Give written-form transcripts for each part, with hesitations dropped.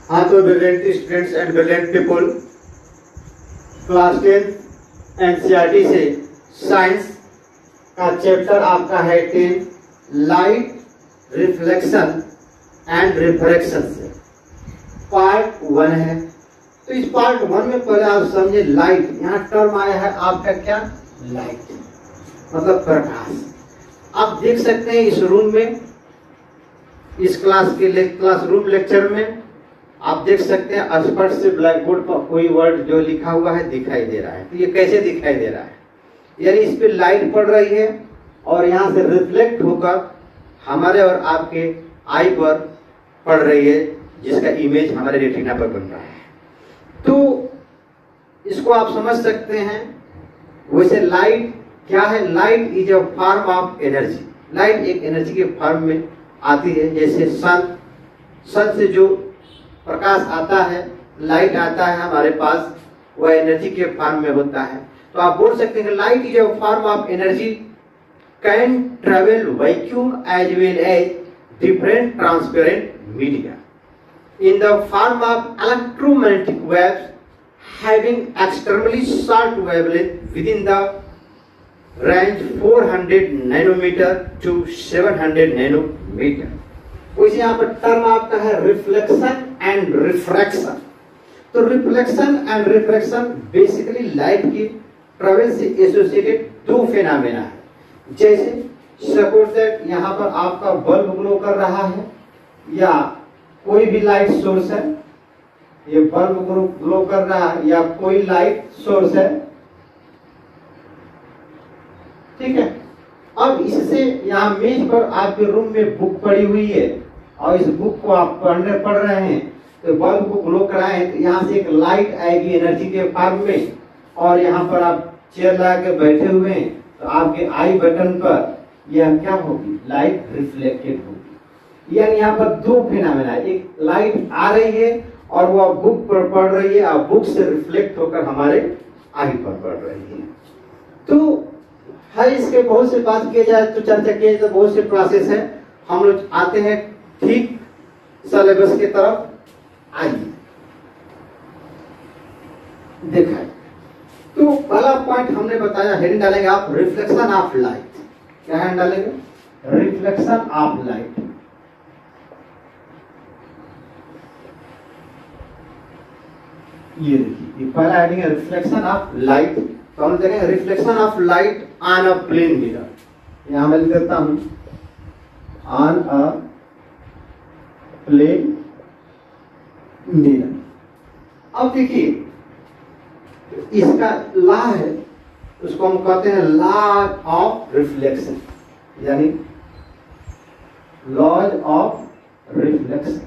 हाँ तो brilliant students and brilliant people, class 10 NCERT से साइंस का चैप्टर आपका है 10 लाइट रिफ्लेक्शन एंड रिफ्रैक्शन से पार्ट 1 है। तो इस पार्ट 1 में पहले आप समझे लाइट, यहाँ टर्म आया है आपका क्या, लाइट मतलब प्रकाश। आप देख सकते हैं इस रूम में, इस क्लासरूम लेक्चर में आप देख सकते हैं स्पष्ट से ब्लैक बोर्ड पर कोई वर्ड जो लिखा हुआ है दिखाई दे रहा है। तो ये कैसे दिखाई दे रहा है, यानी इस पे लाइट पड़ रही है और यहाँ से रिफ्लेक्ट होकर हमारे और आपके आई पर पड़ रही है, जिसका इमेज हमारे रेटिना पर बन रहा है। तो इसको आप समझ सकते हैं। वैसे लाइट क्या है, light is a form of energy. Light एक एनर्जी के फॉर्म में आती है, जैसे सन से जो प्रकाश आता है, लाइट आता है हमारे पास, वह एनर्जी के फॉर्म में होता है। तो आप बोल सकते हैं light is a form of energy can travel vacuum as well as different transparent media in the form of electromagnetic waves having extremely short wavelength within the range 400 nanometer to 700 nanometer। उसी यहाँ पर term आपका है reflection and refraction. तो reflection and refraction basically light की travel से associated दो phenomena है। जैसे सपोज दैट यहाँ पर आपका बल्ब ग्लो कर रहा है या कोई भी लाइट सोर्स है, ये बल्ब ग्लो कर रहा है या कोई लाइट सोर्स है, ठीक है। अब इससे यहाँ मेज पर आपके रूम में बुक पड़ी हुई है और इस बुक को आप पढ़ रहे हैं, तो बल्ब को ग्लो कराएं तो यहाँ से एक लाइट आएगी एनर्जी के फॉर्म में, और यहाँ पर आप चेयर लगा के बैठे हुए हैं तो आपके आई बटन पर यह क्या होगी, लाइट रिफ्लेक्टेड होगी। यानी यहाँ पर दो फिनोमेना, एक लाइट आ रही है और वह बुक पर पड़ रही है और बुक से रिफ्लेक्ट होकर हमारे आई पर पड़ रही है। तो हर इसके बहुत से बात किए जाए तो चर्चा किए तो बहुत से प्रोसेस है। हम लोग आते हैं ठीक सिलेबस की तरफ। आइए देखा तो पहला पॉइंट हमने बताया, हेडिंग डालेंगे आप रिफ्लेक्शन ऑफ लाइट। क्या हेडिंग डालेंगे, रिफ्लेक्शन ऑफ लाइट। ये देखिए ये पहला हेडिंग है रिफ्लेक्शन ऑफ लाइट। तो हम देखेंगे reflection of light on a plane mirror. यहां मैं लिख देता हूं ऑन अ प्लेन मिरर। अब देखिए इसका लॉ है, उसको हम कहते हैं लॉ ऑफ रिफ्लेक्शन, यानी laws of reflection.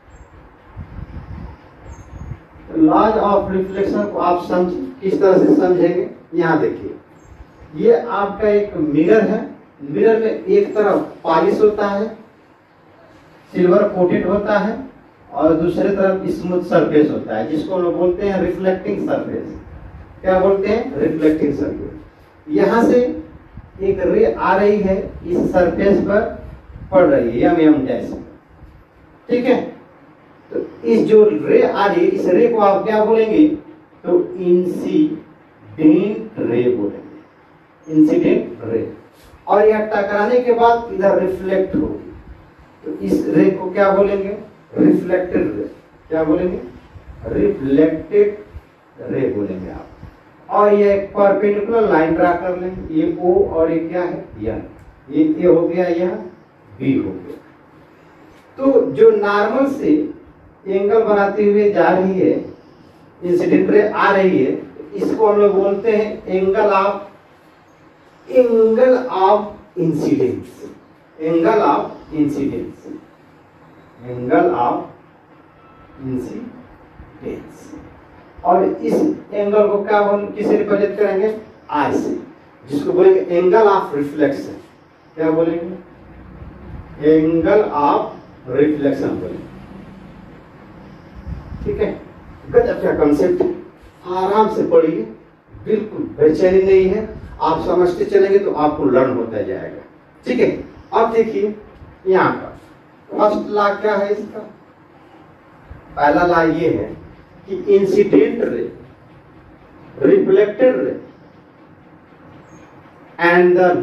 Laws of reflection को आप किस तरह से समझेंगे, यहां देखिए ये आपका एक मिरर है। मिरर में एक तरफ पॉलिश होता है, सिल्वर कोटेड होता है, और दूसरे तरफ स्मूथ सरफेस होता है, जिसको लोग बोलते हैं रिफ्लेक्टिंग सरफेस। क्या बोलते हैं, रिफ्लेक्टिंग सरफेस। यहां से एक रे आ रही है, इस सरफेस पर पड़ रही है एम डैश, ठीक है। तो इस जो रे आ रही है, इस रे को आप क्या बोलेंगे, तो इंसिडेंट रे बोलेंगे, इंसिडेंट रे। और यह टकराने के बाद इधर रिफ्लेक्ट होगी, तो इस रे को क्या बोलेंगे, रिफ्लेक्टेड रे। क्या बोलेंगे, रिफ्लेक्टेड रे बोलेंगे आप। और ये एक परपेंडिकुलर लाइन ड्रा कर लेंगे, ये ओ और ये क्या है, ये ए हो गया, यह बी हो गया। तो जो नॉर्मल से एंगल बनाती हुई जा रही है, इंसिडेंट रे आ रही है, इसको हम लोग बोलते हैं angle of incidence. Angle of incidence, angle of incidence. और इस एंगल को क्या किसे रिप्रेजेंट करेंगे, आर से, जिसको बोलेंगे एंगल ऑफ रिफ्लेक्शन। क्या बोलेंगे, एंगल ऑफ रिफ्लेक्शन बोलेंगे, ठीक है। गजब का कंसेप्ट है, आराम से पढ़िए, बिल्कुल बेचैनी नहीं है। आप समझते चलेंगे तो आपको लर्न होता जाएगा, ठीक है। अब देखिए यहाँ पर फर्स्ट लॉ क्या है इसका, पहला ला ये है कि incident ray, reflected ray and the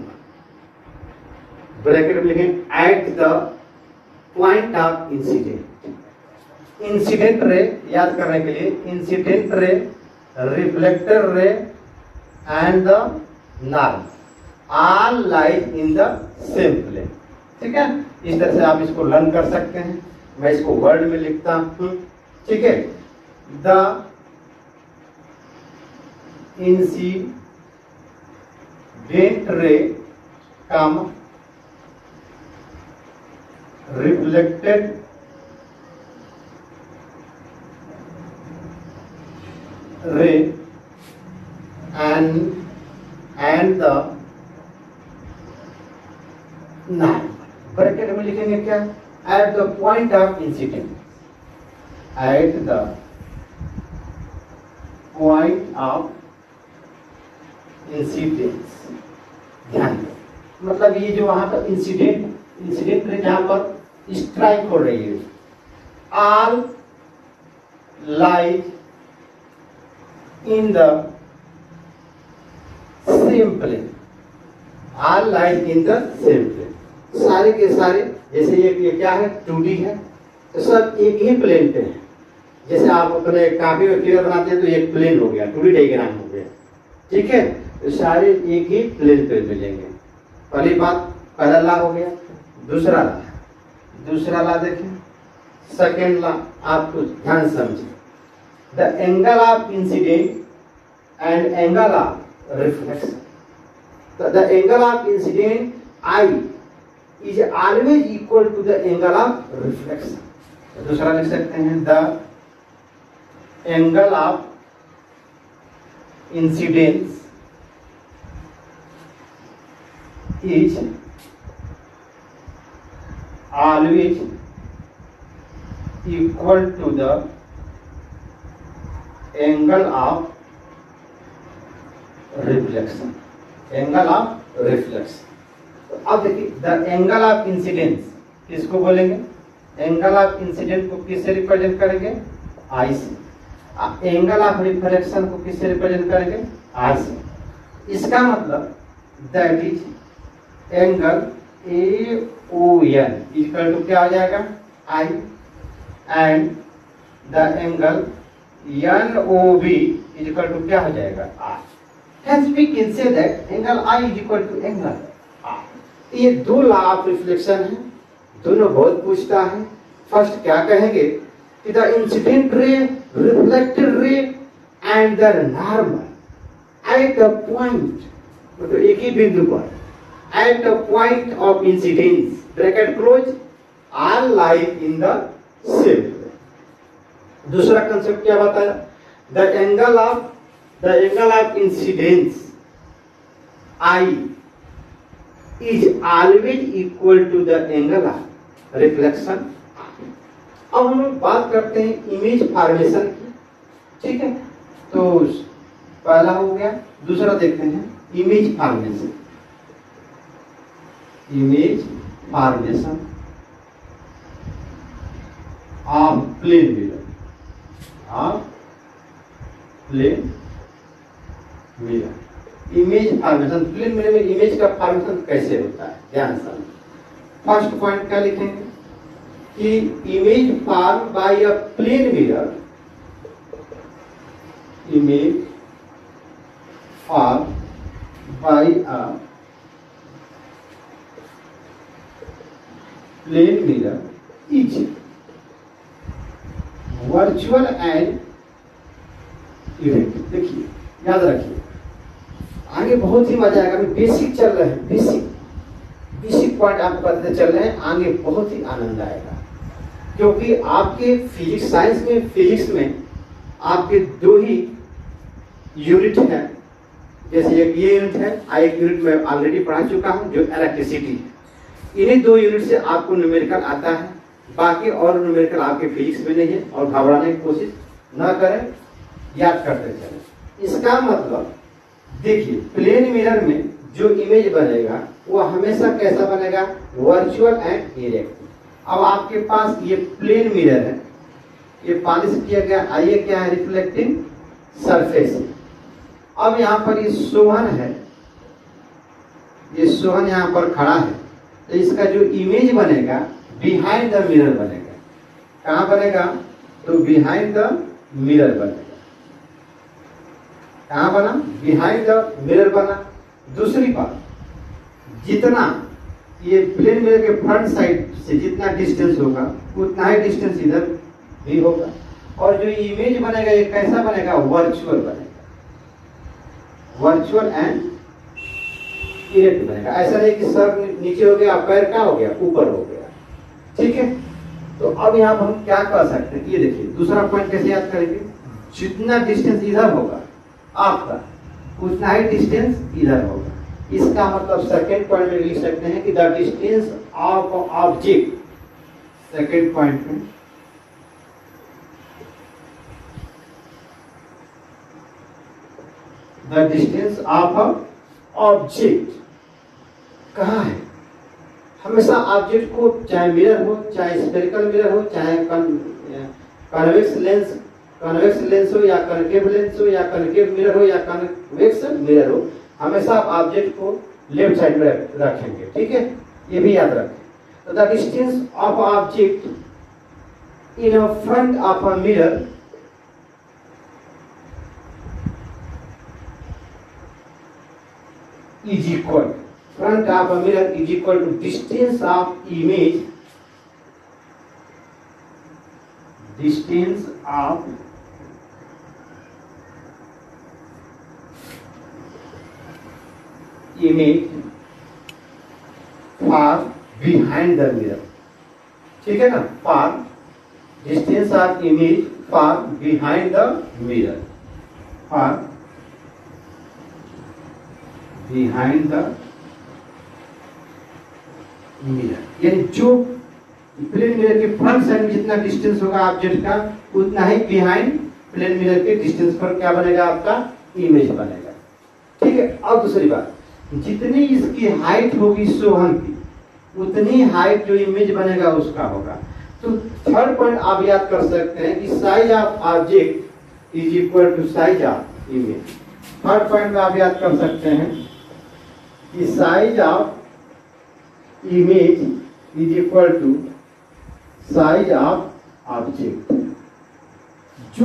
bracket में लिखें at the point of incident. Incident ray याद करने के लिए incident ray, reflected ray and the norm all lies in the same plane. ठीक है, इस तरह से आप इसको लर्न कर सकते हैं। मैं इसको वर्ड में लिखता हूं। ठीक है, the incident ray come reflected ray and the nine bracket में लिखेंगे क्या? At the point of incident, at the point of incidence. ध्यान दो, मतलब ये जो वहां पर इंसिडेंट रे जहां पर स्ट्राइक हो रही है, all lies in the same plane, all lies in the same plane. सारे के सारे, जैसे ये क्या है 2D है, तो सब एक ही प्लेन पे है। जैसे आप अपने काफी में फिगर बनाते हैं तो एक प्लेन हो गया, 2D डायग्राम हो गया। ठीक है, तो सारे एक ही प्लेन पे मिलेंगे। पहली बात, पहला ला हो गया। दूसरा ला देखें, सेकेंड ला आप कुछ ध्यान समझे। The angle of incident and angle of reflection. The angle of incident I is always equal to the angle of reflection. दूसरा लिख सकते हैं, the angle of incidence is always equal to the angle of reflection. Angle of reflection. अब देखिए, the angle of incidence किसको बोलेंगे? Angle of incident को किससे रिप्रेजेंट करेंगे? आई से। एंगल ऑफ रिफ्लेक्शन को किससे रिप्रेजेंट करेंगे? आर से। इसका मतलब that is angle A O N equal to क्या हो जाएगा? I, and the angle N O B equal to क्या हो जाएगा? R. Hence we can say that angle I is equal to angle R. ये दो लॉ ऑफ रिफ्लेक्शन है, दोनों बहुत पूछता है। फर्स्ट क्या कहेंगे कि the incident ray, reflected ray and the normal at the point, मतलब एक ही बिंदु पर, at the point of incidence bracket close all lies in the same plane. दूसरा कंसेप्ट क्या बताया? The angle of incidence I is always equal to the angle of reflection. अब हम लोग बात करते हैं इमेज फॉर्मेशन की। ठीक है, तो पहला हो गया। दूसरा देखते हैं image formation. Image formation of plane mirror, of plane mirror. Image formation, plane mirror में इमेज का फॉर्मेशन कैसे होता है, ध्यान से। फर्स्ट पॉइंट क्या लिखेंगे कि image form by a plane mirror, image form by a plane mirror is virtual and erect. देखिए, याद रखिए, आगे बहुत ही मजा आएगा। अभी बेसिक चल रहे हैं, बेसिक पॉइंट आपको बताते चल रहे हैं, आगे बहुत ही आनंद आएगा। क्योंकि आपके फिजिक्स साइंस में, फिजिक्स में आपके दो ही यूनिट हैं। जैसे एक ये यूनिट है, एक यूनिट में ऑलरेडी पढ़ा चुका हूं जो इलेक्ट्रिसिटी। इन्हीं दो यूनिट से आपको न्यूमेरिकल आता है, बाकी और न्यूमेरिकल आपके फिजिक्स में नहीं है। और घबराने की कोशिश न करें, याद करते चलें। इसका मतलब देखिए, प्लेन मिरर में जो इमेज बनेगा वो हमेशा कैसा बनेगा? Virtual and erect. अब आपके पास ये प्लेन मिरर है, ये पॉलिश किया गया, आइए क्या है, रिफ्लेक्टिंग सरफेस। अब यहाँ पर ये सोहन है, ये सोहन यहाँ पर खड़ा है, तो इसका जो इमेज बनेगा बिहाइंड द मिरर बनेगा। कहाँ बनेगा, तो बिहाइंड द मिरर बनेगा। कहाँ बना, बिहाइंड द मिरर बना। दूसरी बात, जितना ये प्लेन मिरर के फ्रंट साइड से जितना डिस्टेंस होगा उतना ही डिस्टेंस इधर भी होगा। और जो इमेज बनेगा ये कैसा बनेगा, वर्चुअल बनेगा, वर्चुअल एंड इरेक्ट बनेगा। ऐसा नहीं कि सर नीचे हो गया, पैर क्या हो गया, ऊपर हो गया। ठीक है, तो अब यहाँ पर हम क्या कर सकते हैं, ये देखिए दूसरा पॉइंट कैसे याद करेंगे, जितना डिस्टेंस इधर होगा आपका उतना ही डिस्टेंस इधर होगा। इसका मतलब सेकेंड पॉइंट में लिख सकते हैं कि the distance of object, second point में द डिस्टेंस ऑफ ऑब्जेक्ट कहाँ है। हमेशा ऑब्जेक्ट को चाहे मिरर हो, चाहे स्फेरिकल मिरर हो, चाहे कन्वेक्स लेंस हो या कनकेव लेंस हो या कनकेव मिरर हो या कन्वेक्स मिरर हो, हमेशा आप ऑब्जेक्ट को लेफ्ट साइड में रखेंगे। ठीक है, ये भी याद रखें। तो the distance of object in front of a mirror is equal, front of a mirror is equal to distance of image, distance of image far behind the mirror। ठीक है ना, far distance of image far behind the mirror, far behind the mirror, यानी जो plane mirror के front side में जितना distance होगा object का उतना ही बिहाइंड प्लेन मिरर के डिस्टेंस पर क्या बनेगा, आपका इमेज बनेगा। ठीक है, अब दूसरी बात, जितनी इसकी हाइट होगी सोहन की उतनी हाइट जो इमेज बनेगा उसका होगा। तो थर्ड पॉइंट आप याद कर सकते हैं कि size of object is equal to size of image. Third point में आप याद कर सकते हैं कि size of image is equal to size of object. जो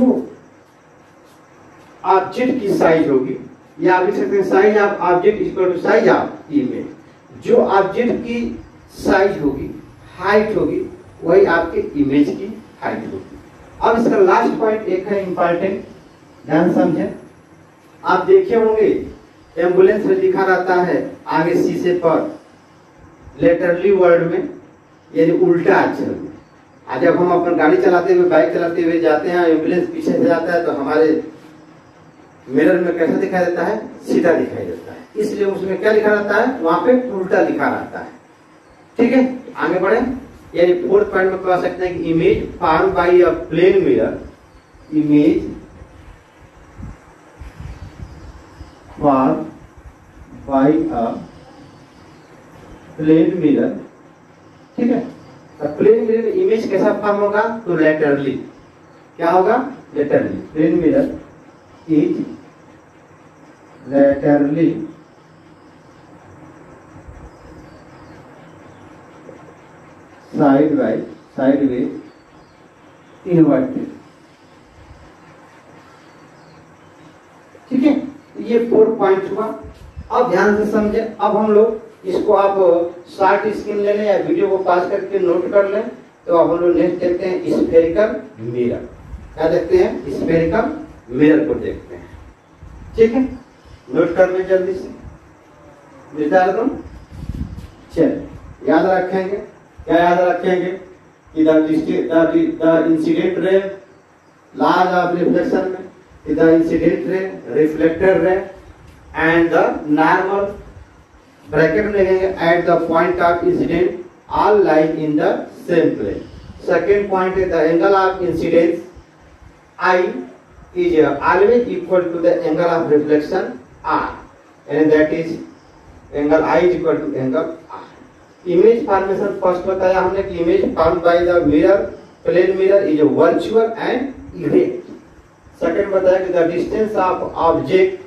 ऑब्जेक्ट की साइज होगी, या आप लिख सकते हैं size of object equal to size of image. जो ऑब्जेक्ट की साइज होगी, हाइट होगी, वही आपके इमेज की हाइट होगी। अब इसका लास्ट पॉइंट एक है इंपॉर्टेंट, ध्यान समझें। आप देखे होंगे एम्बुलेंस में लिखा रहता है आगे शीशे पर लेटरली वर्ड में, यानी उल्टा अक्षर में। आज जब हम अपनी गाड़ी चलाते हुए, बाइक चलाते हुए जाते हैं, एम्बुलेंस पीछे से जाता है तो हमारे मिरर में कैसा दिखाई देता है, सीधा दिखाई देता है। इसलिए उसमें क्या लिखा रहता है, वहां पे उल्टा लिखा रहता है। ठीक है, आगे बढ़े। यानी फोर्थ पॉइंट में कह सकते हैं कि image form by a plane mirror, image form by a plane mirror. ठीक है, प्लेन मिरर में इमेज कैसा फॉर्म होगा, तो लेटरली। क्या होगा, laterally. Plane mirror is laterally sideways inverted। ठीक है, ये 4 पॉइंट हुआ। अब ध्यान से समझे। अब हम लोग इसको आप शॉर्ट स्क्रीन ले लें या वीडियो को पास करके नोट कर लें। तो अब हम लोग नेक्स्ट देखते हैं स्फेरिकल मिरर। क्या देखते हैं, स्फेरिकल मिरर को देखते हैं। ठीक है, नोट कर लें जल्दी से, विचार दो। चलिए याद रखेंगे, क्या याद रखेंगे कि the incident ray, laws of reflection में the incident ray, reflected ray and the normal, bracket में लिखेंगे at the point of incident all lie in the same plane. Second point है the angle of incidence I is always equal to the angle of reflection R, and that is angle I is equal to angle R। Image formation first बताया हमने कि image form by the mirror plane mirror is virtual and erect. Second बताया कि the distance of object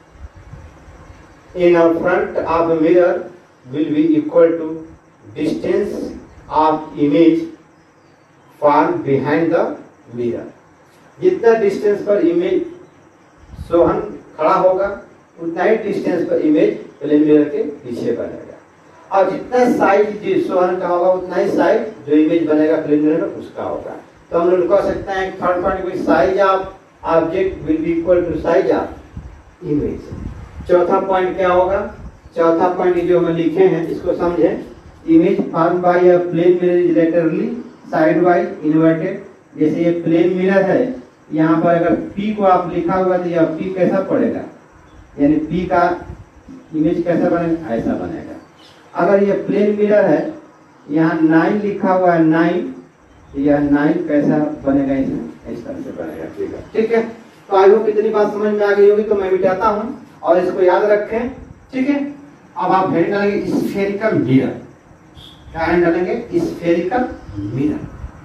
in a front of a mirror will be equal to distance of image formed behind the mirror। जितना distance पर image Sohan खड़ा होगा उतना ही distance पर image plane mirror के पीछे बनेगा, और जितना साइज सोहन का होगा उतना ही साइज जो इमेज बनेगा प्लेन मिरर में उसका होगा। तो हम लोग कह सकते हैं थर्ड पॉइंट में size of object will be equal to size of image. चौथा पॉइंट क्या होगा? चौथा पॉइंट जो हम लिखे हैं इसको समझें। Image form by a plane mirror is laterally sideways inverted. जैसे ये प्लेन मिरर है, यहाँ पर अगर P को आप लिखा हुआ तो यह P कैसा पड़ेगा, यानी P का इमेज कैसा बनेगा, ऐसा बनेगा। अगर ये प्लेन मिरर है, यहाँ 9 लिखा हुआ है 9, यह 9 कैसा बनेगा, इसमें इस तरह से बनेगा। ठीक है, तो आई होप इतनी बात समझ में आ गई होगी। तो मैं मिटाता हूँ और इसको याद रखें। ठीक है, अब आप हेडिंग डालेंगे स्फेरिकल मिरर। क्या हेडिंग डालेंगे? Spherical mirror.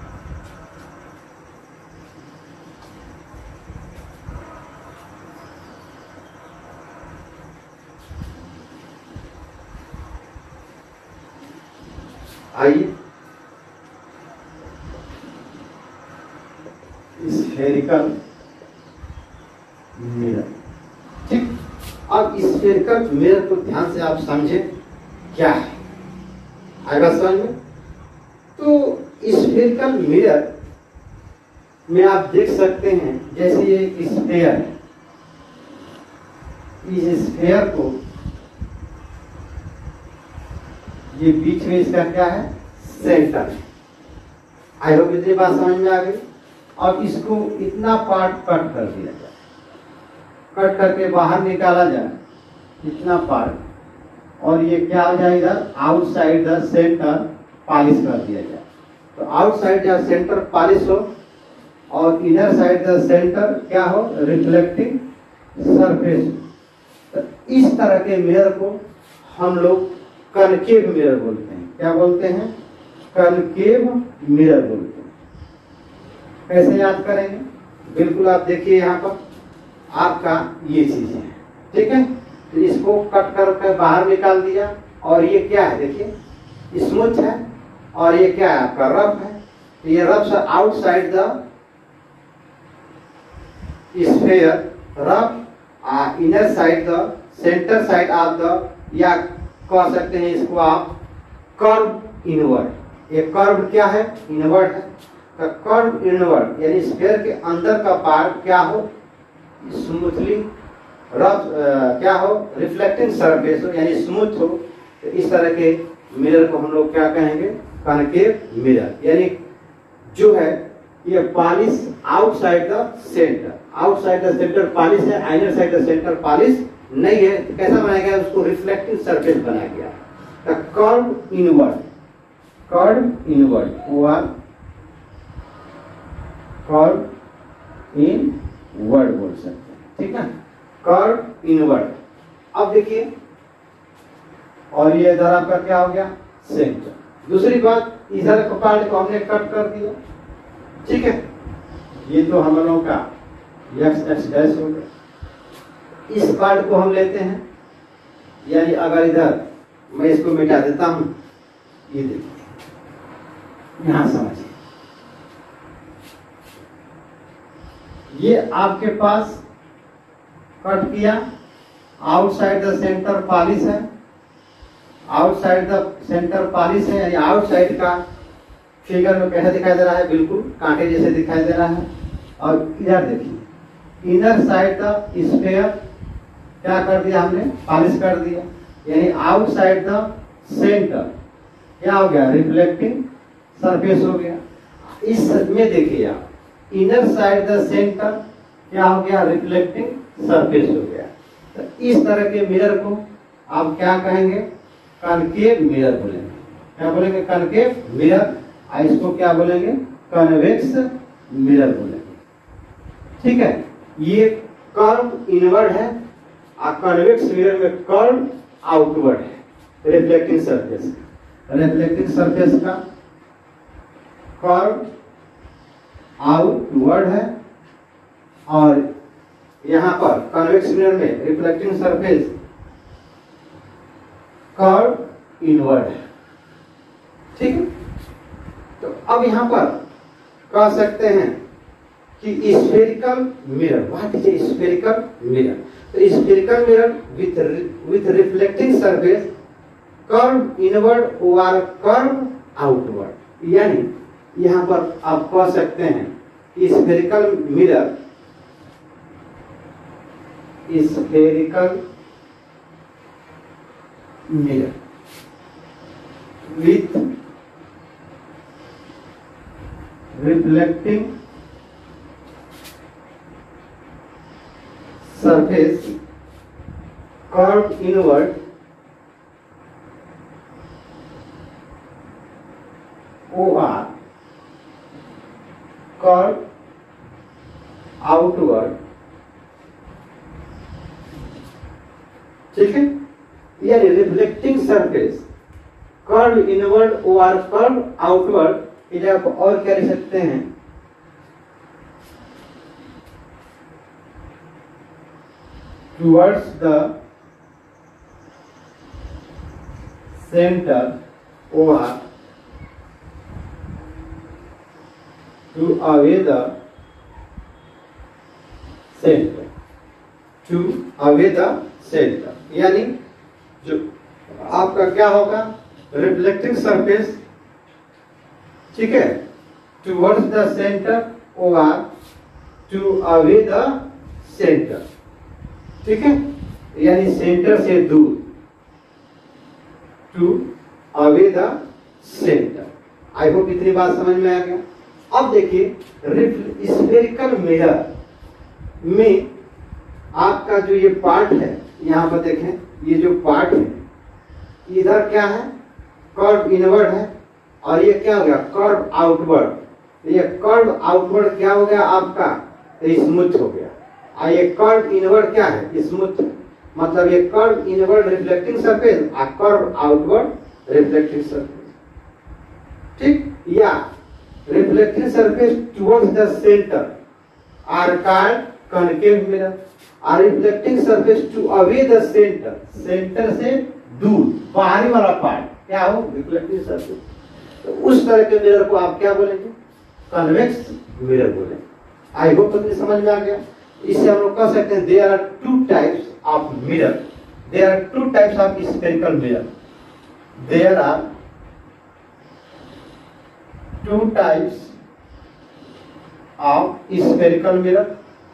आइए, स्फेरिकल मिरर। ठीक, अब स्फेरिकल मिरर को ध्यान से आप समझें क्या है, आएगा समझ में। तो स्फेरिकल मिरर में आप देख सकते हैं जैसे ये एक स्फेयर है, इस स्फेयर को ये बीच में इसका क्या है, सेंटर है। आई होप इतनी बात समझ में आ गई। और इसको इतना पार्ट कट कर दिया जाए, कट करके बाहर निकाला जाए इतना पार्ट, और ये क्या हो जाए, इधर आउटसाइड द सेंटर पॉलिश कर दिया जाए। तो आउटसाइड द सेंटर पॉलिश हो और इनर साइड द सेंटर क्या हो, रिफ्लेक्टिंग सरफेस। तो इस तरह के मिरर को हम लोग कनकेव मिरर बोलते हैं। क्या बोलते हैं? कनकेव मिरर बोलते हैं। कैसे याद करेंगे? बिल्कुल आप देखिए यहाँ पर आपका ये चीज है। ठीक है, तो इसको कट करके बाहर निकाल दिया, और ये क्या है, देखिए स्मूथ है, और ये क्या है आपका रफ है। तो ये रफ से outside the sphere, rough inner side the centre side of the, या कह सकते हैं इसको आप कर्व इनवर्ड। ये कर्व क्या है, इनवर्ड है। तो कर्व इनवर्ड यानी स्फेयर के अंदर का पार्ट क्या हो, स्मूथली रफ क्या हो, रिफ्लेक्टिंग सरफेस हो, यानी स्मूथ हो। तो इस तरह के मिरर को हम लोग क्या कहेंगे, कनकेव मिरर। यानी जो है ये polish outside the centre, outside the centre polish है, inner side the centre polish नहीं है। तो कैसा बनाया गया, उसको रिफ्लेक्टिंग सरफेस बनाया गया। तो curve inward, curve inward, curve inward बोल सकते हैं। ठीक है, कर्व इनवर्ड। अब देखिए, और ये इधर आपका क्या हो गया, सेंटर। दूसरी बात, इधर का पार्ट को हमने कट कर दिया। ठीक है, ये तो हम लोगों का एक्स एक्स डैश हो गया। इस पार्ट को हम लेते हैं, यानी अगर इधर मैं इसको मिटा देता हूं, ये देखिए यहां समझिए, ये आपके पास कट किया, आउटसाइड द सेंटर पॉलिश है, आउटसाइड द सेंटर पॉलिश है, यानी आउटसाइड का फिगर में कैसा दिखाई दे रहा है, बिल्कुल कांटे जैसे दिखाई दे रहा है। और इधर देखिए, इनर साइड द स्फेयर क्या कर दिया हमने, पॉलिश कर दिया, यानी आउटसाइड द सेंटर क्या हो गया, रिफ्लेक्टिंग सरफेस हो गया। इस में देखिए आप, इनर साइड द सेंटर क्या हो गया, रिफ्लेक्टिंग सरफेस हो गया। तो इस तरह के मिरर को आप क्या कहेंगे, कनकेव मिरर बोलेंगे। क्या बोलेंगे, कनकेव मिरर। इसको क्या बोलेंगे, कन्वेक्स मिरर बोलेंगे। ठीक है, ये कर्व इनवर्ड है, और कन्वेक्स मिरर में कर्व आउटवर्ड है, रिफ्लेक्टिंग सरफेस। रिफ्लेक्टिंग सरफेस का कर्व आउटवर्ड है, और यहाँ पर कन्वेक्स मिरर में रिफ्लेक्टिंग सरफेस कर्व इनवर्ड है। ठीक है, तो अब यहाँ पर कह सकते हैं कि spherical mirror, what is a spherical mirror? तो spherical mirror with reflecting surface curve inward और कर्व आउटवर्ड, यानी यहाँ पर आप कह सकते हैं कि spherical mirror with reflecting surface curved inward or curved outward। ठीक है, यानी रिफ्लेक्टिंग सरफेस कर्व इनवर्ड और कर्व आउटवर्ड, इसे आप और क्या लिख सकते हैं? टुवर्ड्स द सेंटर और to away the centre, to away the centre, यानी जो आपका क्या होगा, रिफ्लेक्टिंग सरफेस, ठीक है, टुवर्ड्स द सेंटर और टू अवे द सेंटर। ठीक है, यानी सेंटर से दूर, to away the centre. I hope इतनी बात समझ में आ गया। अब देखिए स्फेरिकल मिरर में आपका जो ये पार्ट है, यहाँ पर देखें, ये जो पार्ट है इधर क्या है, कर्व इनवर्ड है, और ये क्या हो गया, कर्व आउटवर्ड। ये कर्व आउटवर्ड क्या हो गया आपका, स्मूथ हो गया, और ये कर्व इनवर्ड क्या है, स्मूथ। मतलब ये कर्व इनवर्ड रिफ्लेक्टिंग सरफेस और कर्व आउटवर्ड रिफ्लेक्टिंग सरफेस। ठीक, या reflecting surface towards the centre are called concave mirror, और reflecting surface to away the centre, centre से दूर बाहरी वाला पार्ट क्या हो, रिफ्लेक्टिंग सरफेस। तो उस तरह के मिरर को आप क्या बोलेंगे, कन्वेक्स मिरर बोलेंगे। आई होप तुमने समझ में आ गया। इससे हम लोग कह सकते हैं there are two types of mirror, there are two types of spherical mirror, there are two types of spherical mirror.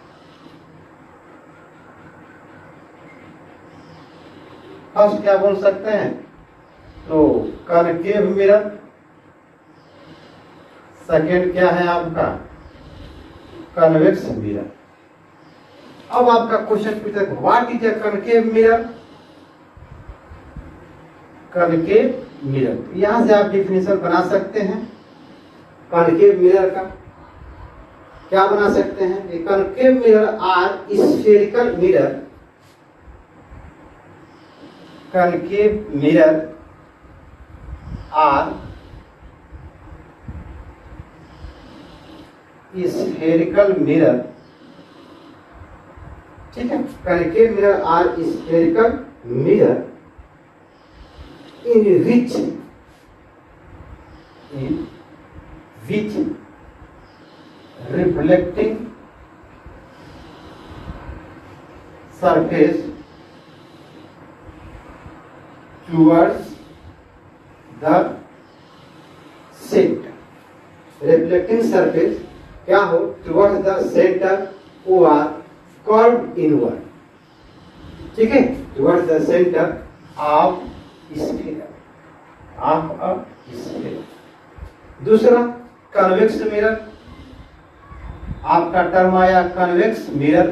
First क्या बोल सकते हैं, तो कॉन्केव मिरर, सेकेंड क्या है आपका, कन्वेक्स मिरर। अब आपका क्वेश्चन पूछता है what is a concave mirror? Concave mirror, यहां से आप डिफिनेशन बना सकते हैं कॉन्केव मिरर का। क्या बना सकते हैं, a concave mirror are spherical mirror, concave mirror are spherical mirror. ठीक है, concave mirror are spherical mirror in which reflecting surface towards the center, reflecting surface क्या हो, towards the center or curved inward। ठीक है, towards the center of sphere, of a sphere। दूसरा convex mirror, आपका term आया convex mirror.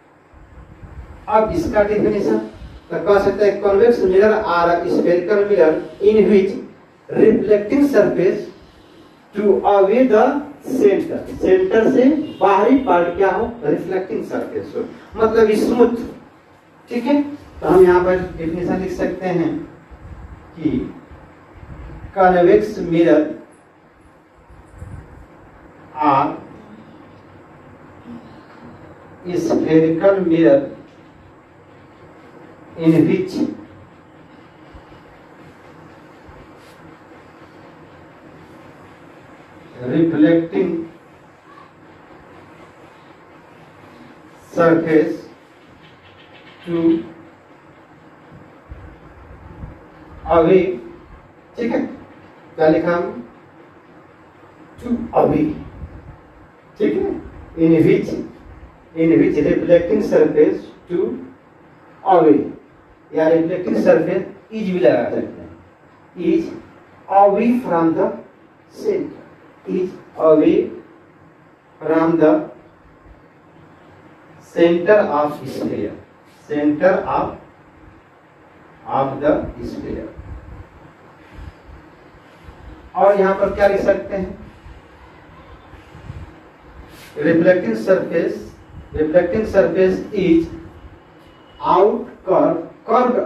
अब इसका definition तो कह सकते हैं convex mirror are spherical mirror in which reflecting surface to away the centre, centre से बाहरी पार्ट क्या हो, रिफ्लेक्टिंग सरफेस हो, मतलब स्मूथ। ठीक है, तो हम यहाँ पर डेफिनेशन लिख सकते हैं कि convex mirror are spherical mirror in which reflecting surface to away, ठीक है, क्या लिखा हम, टू अवे, ठीक है, in which reflecting surface to away, या रिफ्लेक्टिंग सरफेस इज भी लगा सकते हैं, is away from the centre, is away from the centre of sphere, centre of the sphere. और यहां पर क्या लिख सकते हैं, reflecting surface is out curve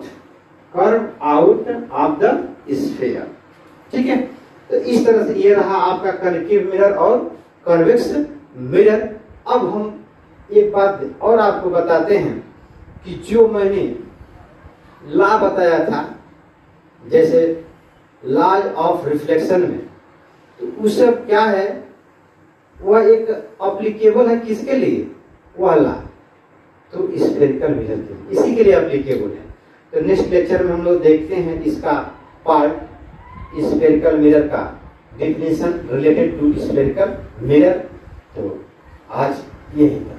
out of the sphere, ठीक है। तो इस तरह से ये रहा आपका कनकेव मिरर और कन्वेक्स मिरर। अब हम एक बात और आपको बताते हैं कि जो मैंने लॉ बताया था, जैसे लॉ ऑफ रिफ्लेक्शन में, तो उस सब क्या है, वह एक एप्लीकेबल है किसके लिए, वह लॉ तो स्फेरिकल मिरर के लिए, इसी के लिए एप्लीकेबल है। तो नेक्स्ट लेक्चर में हम लोग देखते हैं इसका पार्ट, स्फेरिकल मिरर का definition related to spherical mirror. तो आज ये है।